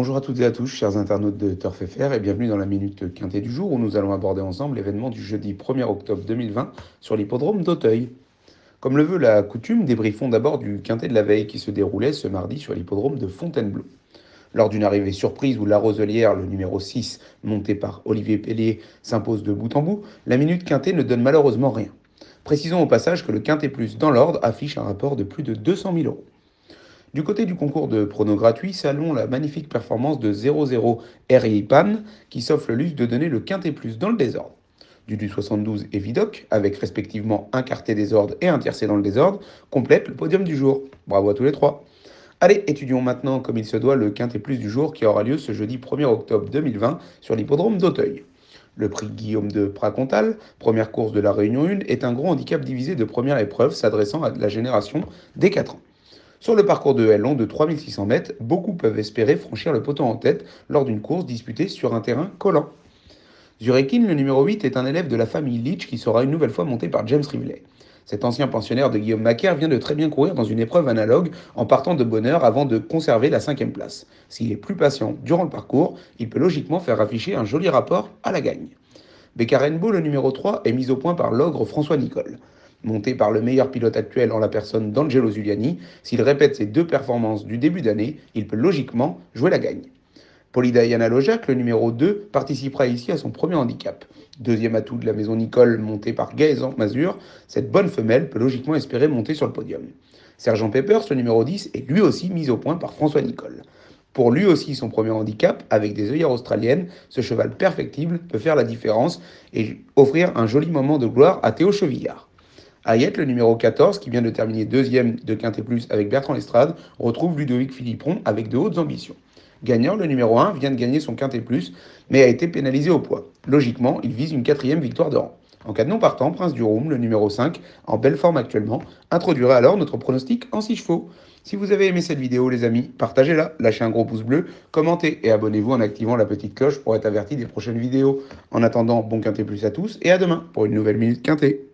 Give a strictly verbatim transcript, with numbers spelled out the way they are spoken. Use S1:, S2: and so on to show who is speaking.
S1: Bonjour à toutes et à tous, chers internautes de Turf F R, et bienvenue dans la Minute Quintée du jour où nous allons aborder ensemble l'événement du jeudi premier octobre deux mille vingt sur l'hippodrome d'Auteuil. Comme le veut la coutume, débriefons d'abord du Quintet de la veille qui se déroulait ce mardi sur l'hippodrome de Fontainebleau. Lors d'une arrivée surprise où la Roselière, le numéro six, monté par Olivier Pellier, s'impose de bout en bout, la Minute Quintée ne donne malheureusement rien. Précisons au passage que le Quintet Plus dans l'ordre affiche un rapport de plus de deux cent mille euros. Du côté du concours de pronos gratuits, saluons la magnifique performance de zéro zéro R I Pan qui s'offre le luxe de donner le quintet plus dans le désordre. Dudu soixante-douze et Vidocq, avec respectivement un quartet désordre et un tiercé dans le désordre, complètent le podium du jour. Bravo à tous les trois. Allez, étudions maintenant comme il se doit le quintet plus du jour qui aura lieu ce jeudi premier octobre deux mille vingt sur l'hippodrome d'Auteuil. Le prix Guillaume de Pracontal, première course de la Réunion un, est un gros handicap divisé de première épreuve s'adressant à la génération des quatre ans. Sur le parcours de L long de trois mille six cents mètres, beaucoup peuvent espérer franchir le poteau en tête lors d'une course disputée sur un terrain collant. Zurekin, le numéro huit, est un élève de la famille Leach qui sera une nouvelle fois monté par James Rivley. Cet ancien pensionnaire de Guillaume Macaire vient de très bien courir dans une épreuve analogue en partant de bonne heure avant de conserver la cinquième place. S'il est plus patient durant le parcours, il peut logiquement faire afficher un joli rapport à la gagne. Beccarenbo, le numéro trois, est mis au point par l'ogre François Nicole. Monté par le meilleur pilote actuel en la personne d'Angelo Zuliani, s'il répète ses deux performances du début d'année, il peut logiquement jouer la gagne. Polydayana Lojac, le numéro deux, participera ici à son premier handicap. Deuxième atout de la maison Nicole, montée par Gaëzan Mazur, cette bonne femelle peut logiquement espérer monter sur le podium. Sergent Peppers, le numéro dix, est lui aussi mis au point par François Nicole. Pour lui aussi son premier handicap, avec des œillères australiennes, ce cheval perfectible peut faire la différence et offrir un joli moment de gloire à Théo Chevillard. Hayet, le numéro quatorze, qui vient de terminer deuxième de Quintet Plus avec Bertrand Lestrade, retrouve Ludovic Philippon avec de hautes ambitions. Gagnant, le numéro un, vient de gagner son Quintet Plus, mais a été pénalisé au poids. Logiquement, il vise une quatrième victoire de rang. En cas de non partant, Prince du Roum, le numéro cinq, en belle forme actuellement, introduirait alors notre pronostic en six chevaux. Si vous avez aimé cette vidéo, les amis, partagez-la, lâchez un gros pouce bleu, commentez et abonnez-vous en activant la petite cloche pour être averti des prochaines vidéos. En attendant, bon Quintet Plus à tous et à demain pour une nouvelle Minute Quintet.